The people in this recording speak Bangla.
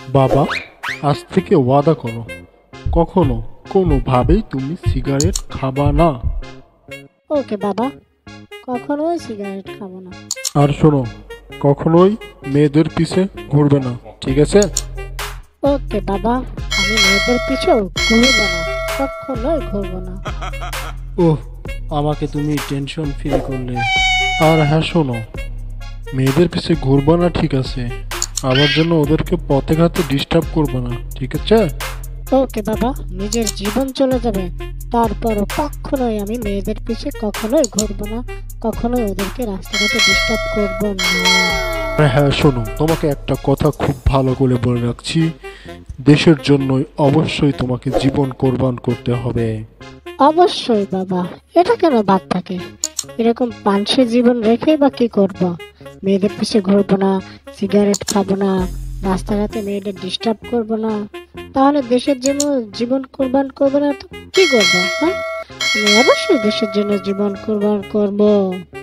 বাবা, আজ থেকে ওয়াদা করো, কখনো কোনোভাবেই তুমি সিগারেট খাবা না। ওকে বাবা, কখনোই সিগারেট খাবো না। আর শোনো, কখনোই মেয়েদের পিছে ঘুরবে না, ঠিক আছে? ওকে বাবা, আমি মেয়েদের পিছেও ঘুরবো না, কখনোই ঘুরবো না। ওহ, আমাকে তুমি টেনশন ফ্রি করলে। আর হ্যাঁ শোনো, মেয়েদের পিছে ঘুরবা না ঠিক আছে, আবার জন্য ওদেরকে পথে ঘাটে ডিস্টার্ব করবে না, ঠিক আছে? ওকে বাবা, নিজের জীবন চলে যাবে, তারপরও কখনোই আমি মেয়েদের পিছে কখনোই ঘুরবো না, কখনোই ওদেরকে রাস্তাঘাটে ডিস্টার্ব করবো না। আর হ্যাঁ শোনো, তোমাকে একটা কথা খুব ভালো করে বলে রাখছি, দেশের জন্যই অবশ্যই তোমাকে জীবন কোরবান করতে হবে। অবশ্যই বাবা, এটা কেন বাদ থাকে? এরকম পাঁচশো জীবন রেখে বা কি করব? মেয়েদের পিছে ঘুরবো না, সিগারেট খাবো না, রাস্তাঘাটে মেয়েদের ডিস্টার্ব করবো না, তাহলে দেশের জন্য জীবন কোরবান করবো না তো কি করবো? হ্যাঁ, আমি অবশ্যই দেশের জন্য জীবন কোরবান করব।